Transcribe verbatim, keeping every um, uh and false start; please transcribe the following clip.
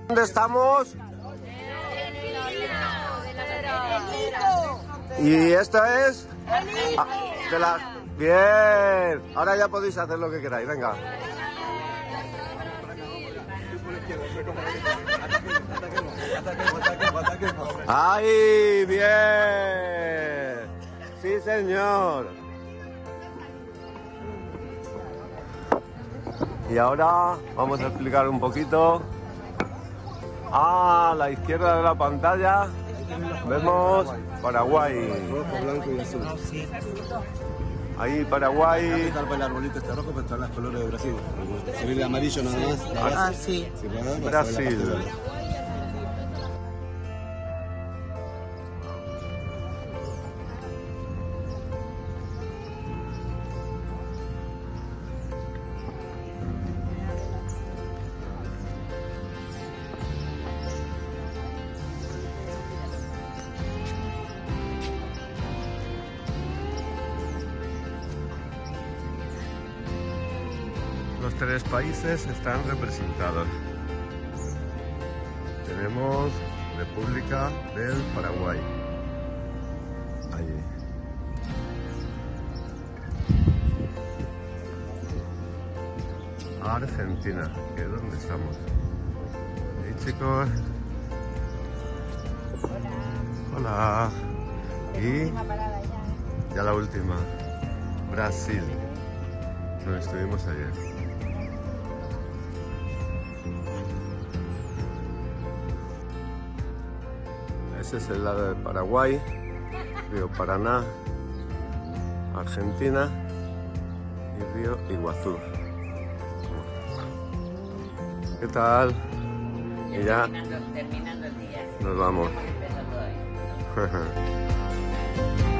¿Dónde estamos? ¿Y esto es? Ah, de la... Bien. Ahora ya podéis hacer lo que queráis, venga. ¡Ay, bien! Sí, señor. Y ahora vamos a explicar un poquito. A la izquierda de la pantalla vemos Paraguay. Rojo, blanco y azul. Ahí Paraguay. Está el arbolito este rojo, pero están los colores de Brasil. Se ve de amarillo nada más. La base. Ah, sí. Si podés, Brasil. Los tres países están representados. Tenemos República del Paraguay. Allí. Argentina, que es donde estamos. Y chicos. Hola. Y ya la última. Brasil. Donde estuvimos ayer. Ese es el lado de Paraguay, río Paraná, Argentina y río Iguazú. ¿Qué tal? Y ya Terminando, terminando el día. nos vamos. Empezando hoy.